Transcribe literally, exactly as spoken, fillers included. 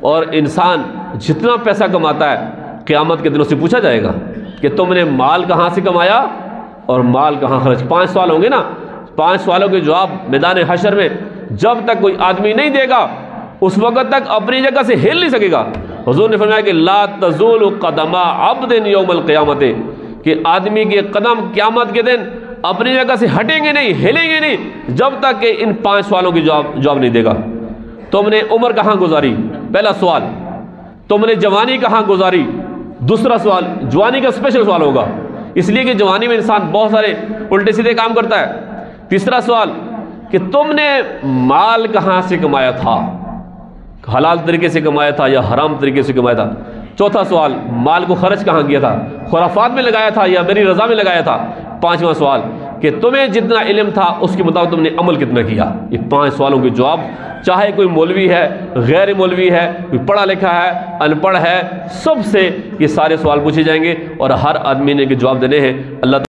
اور انسان جتنا پیسہ کماتا ہے قیامت کے دنوں سے پوچھا جائے گا کہ تم نے مال کہاں سے کمایا اور مال کہاں خرچ. پانچ سوال ہوں گے نا. پانچ سوالوں کے جواب میدان حشر میں جب تک کوئی آدمی نہیں دے گا اس وقت تک اپنی جگہ سے ہل نہیں سکے گا. حضور نے فرمایا کہ لا تزول قدم عبد یوم القیامت، کہ آدمی کے قدم قیامت کے دن اپنی جگہ سے ہٹیں گے نہیں، ہلیں گے نہیں جب تک کہ ان پانچ سوالوں کی جواب جواب نہیں دے گا. تم نے عمر کہاں گزاری، پہلا سوال. تم نے جوانی کہاں گزاری، دوسرا سوال. جوانی کا اسپیشل سوال ہوگا اس لیے کہ جوانی میں انسان بہت سارے الٹے سیدھے کام کرتا ہے. تیسرا سوال کہ تم نے مال کہاں سے کمایا تھا، حلال طریقے سے کمایا تھا یا حرام طریقے سے کمایا تھا. چوتھا سوال مال کو خرچ کہاں کیا تھا، خرافات میں لگایا تھا یا میری رضا میں لگایا تھا. پانچواں سوال کہ تمہیں جتنا علم تھا اس کے مطابق تم نے عمل کتنا کیا. یہ پانچ سوالوں کے جواب چاہے کوئی مولوی ہے، غیر مولوی ہے، کوئی پڑھا لکھا ہے، ان پڑھ ہے، سب سے یہ سارے سوال پوچھے جائیں گے اور ہر آدمی نے کے جواب دینے ہیں. اللہ